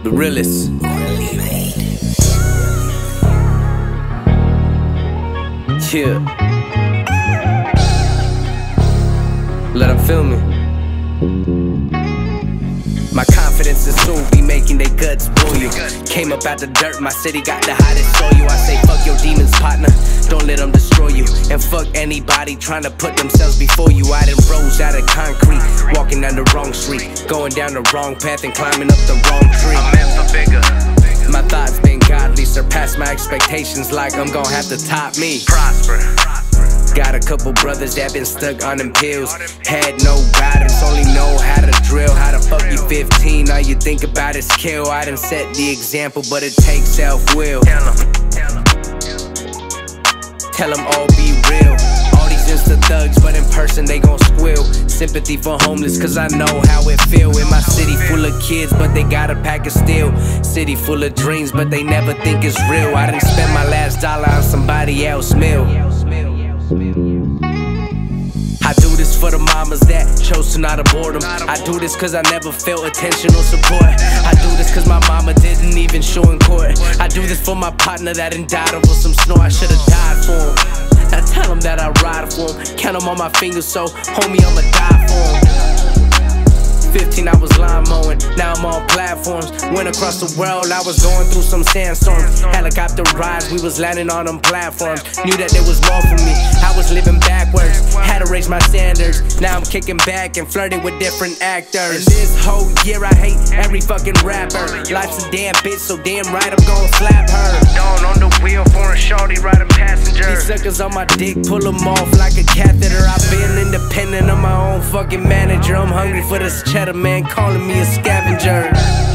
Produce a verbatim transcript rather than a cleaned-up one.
The realest. Yeah. Let them feel me. My confidence is soon be making they guts boil. Came up out the dirt, my city got the hottest soil. I say fuck your demons, partner, don't let them destroy you. And fuck anybody trying to put themselves before you. I done rose out of concrete, walking down the wrong street, going down the wrong path and climbing up the wrong tree. I'm meant for bigger. My thoughts been godly, surpass my expectations like I'm gon' have to top me. Prosper. Got a couple brothers that been stuck on them pills. Had no guidance, only know how to drill. How the fuck you fifteen, all you think about is kill. I done set the example, but it takes self-will. Tell them, tell them all be real. All these insta thugs, but in person they gon' squill. Sympathy for homeless, cause I know how it feel. In my city full of kids, but they got a pack of steel. City full of dreams, but they never think it's real. I done spent my last dollar on somebody else's meal. I do this for the mamas that chose to not abort them. I do this cause I never felt attention or support. I do this cause my mama didn't even show in court. I do this for my partner that done died over some snore. I should've died for him. Now tell him that I ride for him. Count him on my fingers, so homie, I'ma die for him. fifteen, I was lawn mowing, now I'm on platforms. Went across the world, I was going through some sandstorms. Helicopter rides, we was landing on them platforms. Knew that there was more for me, I was living backwards. Had to raise my standards, now I'm kicking back and flirting with different actors. And this whole year I hate every fucking rapper. Life's a damn bitch, so damn right I'm gon' slap her. Dawn on the wheel, foreign shorty riding passenger. These suckers on my dick, pull them off like a catheter. I've been independent of my own fucking manager. I'm hungry for this cheddar, man, calling me a scavenger.